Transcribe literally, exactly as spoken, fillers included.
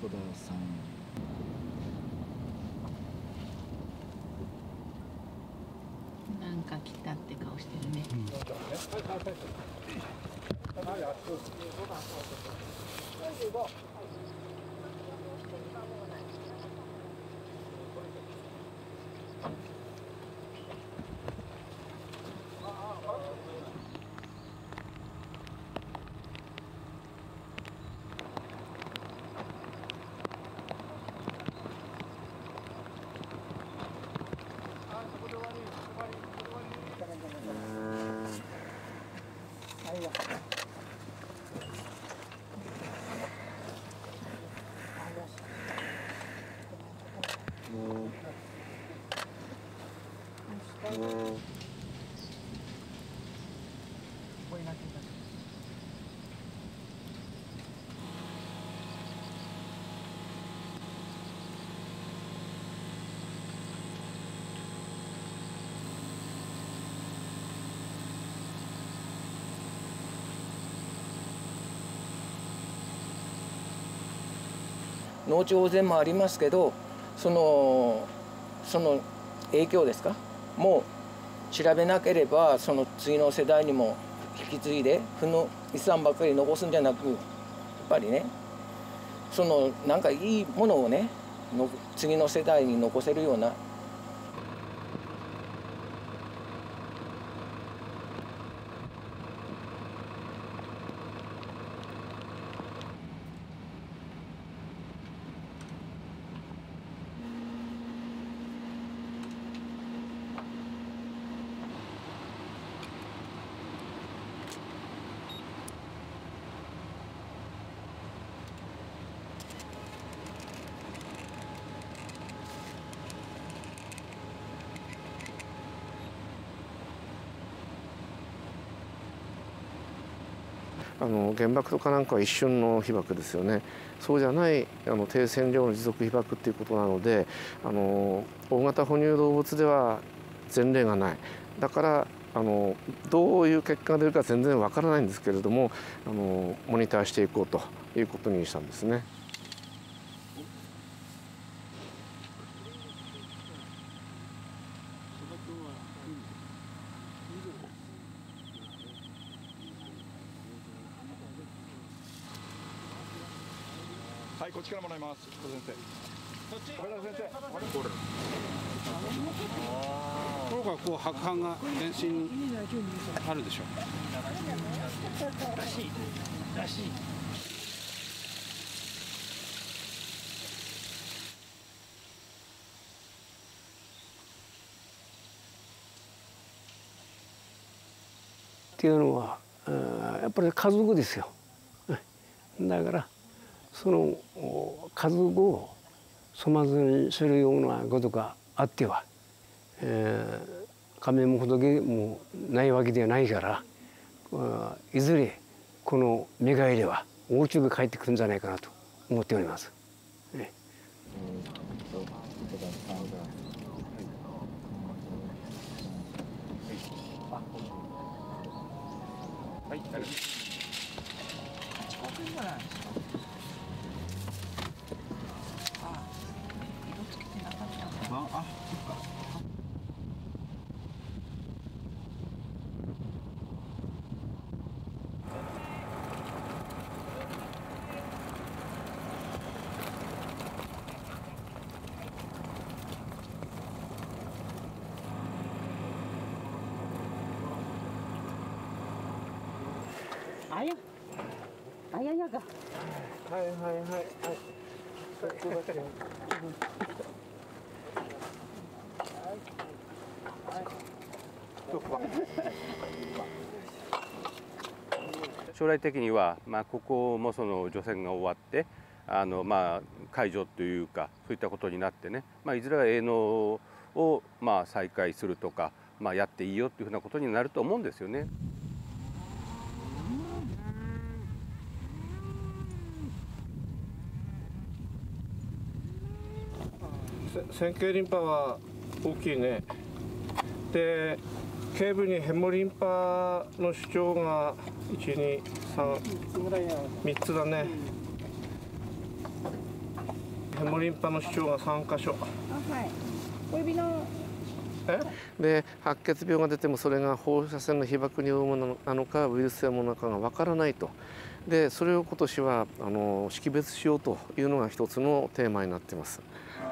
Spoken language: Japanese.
田さん。 なんか来たって顔してるね。 農地保全もありますけど、そのその影響ですか、もう調べなければ、その次の世代にも引き継いで負の遺産ばっかり残すんじゃなく、やっぱりね、そのなんかいいものをね、の次の世代に残せるような。 あの原爆とかなんかは一瞬の被爆ですよね。そうじゃないあの低線量の持続被爆っていうことなので、あの大型哺乳動物では前例がない。だからあのどういう結果が出るか全然わからないんですけれども、あのモニターしていこうということにしたんですね。 はい、こっちからもらいます。先生。こっち。先生。これ。 これがこう白斑が全身あるでしょ。 らしい。らしい。 っていうのはやっぱり家族ですよ。だからその家族を粗末にするようなことがあっては、えー、仮面も仏もないわけではないから、いずれこの願いでは大中が帰ってくるんじゃないかなと思っております。ね、 はい、大丈夫。 近くじゃないですか。あ、色つけてなかった。 あ、あ、そっか。 あや、あややが。 はいはいはいはい。そこだけ。 将来的には、まあ、ここもその除染が終わってあの、まあ、解除というかそういったことになってね、まあ、いずれは営農を、まあ、再開するとか、まあ、やっていいよっていうふうなことになると思うんですよね。 線形リンパは大きいね。で頸部にヘモリンパの主張がいち、に、さん、みっつだね。 モリンパの主張がさんかしょ。 あ、はい。小指の。 で白血病が出てもそれが放射線の被曝によるものなのかウイルス性ものなのかがわからないと。でそれを今年はあの識別しようというのが一つのテーマになっています。